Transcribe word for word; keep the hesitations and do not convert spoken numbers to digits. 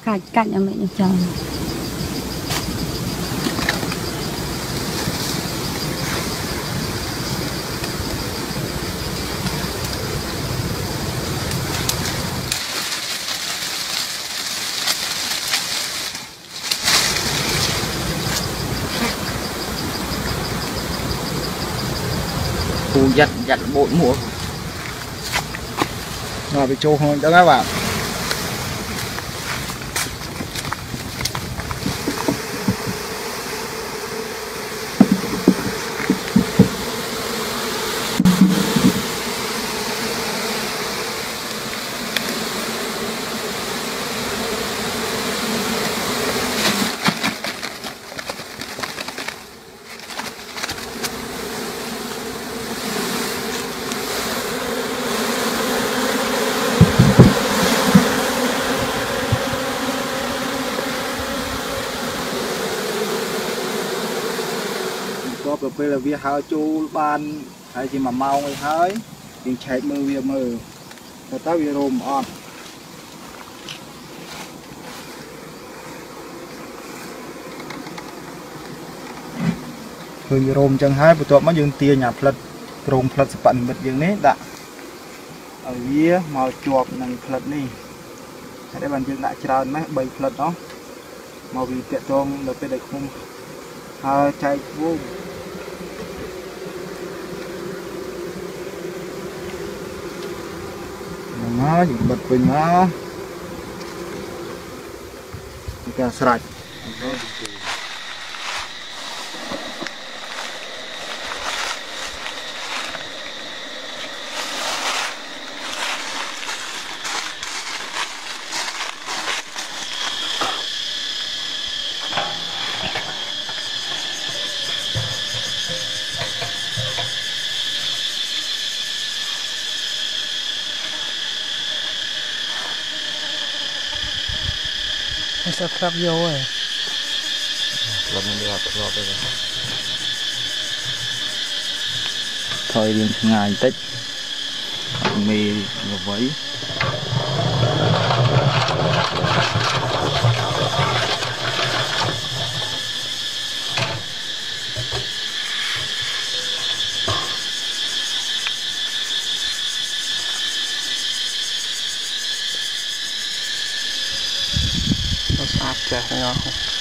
cạnh cạnh ở mẹ nhà chồng Cô giặt giặt bội mùa rồi bị trâu hơn đó các bạn. Có bây là việc hao chu ban hay chỉ mà mau người hơi tiếng chạy mưa việc mưa và ta việc rôm onคือโรมจังให้ประตูมายืนเตียหยาพลัดโรมพลัดสปันแบบอย่างนี้ด่ะเอาเยี่ยมาจวบหนังพลัดนี่ให้ได้บรรยากาศจราไหมใบพลัดเนาะมาวิเตะตรงเราไปได้คุ้มหาใจวุ้งnó chỉ bật bình nó cả sạch sẽ khắp vô rồi lần này đi học rồi bây giờ thời điểm ngày Tết mì ngọc vấy nó sạch chả thấy không